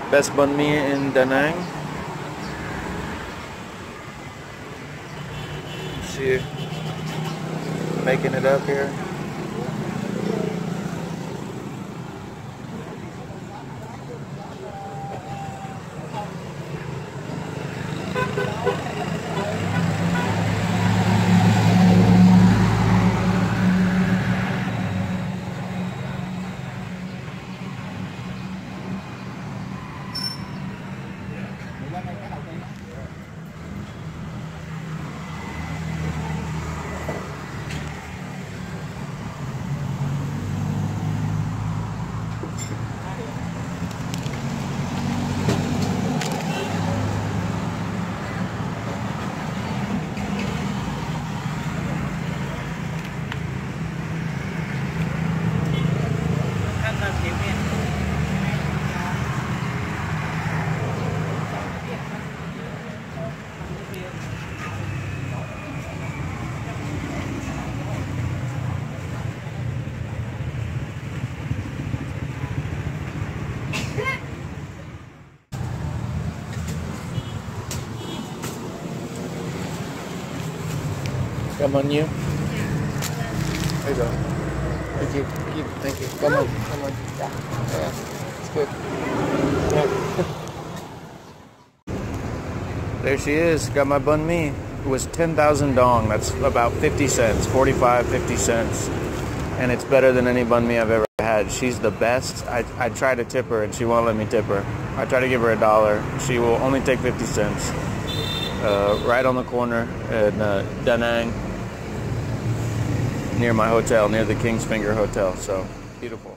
Best banh mi in Da Nang. See, making it up here. Come on, you. There you go. Thank you. Thank you. Come on. Yeah. It's good. Yeah. There she is. Got my banh mi. It was 10,000 dong. That's about 50 cents. 45, 50 cents. And it's better than any banh mi I've ever had. She's the best. I try to tip her and she won't let me tip her. I try to give her $1. She will only take 50 cents. Right on the corner in Da Nang, near my hotel, near the King's Finger Hotel. So beautiful.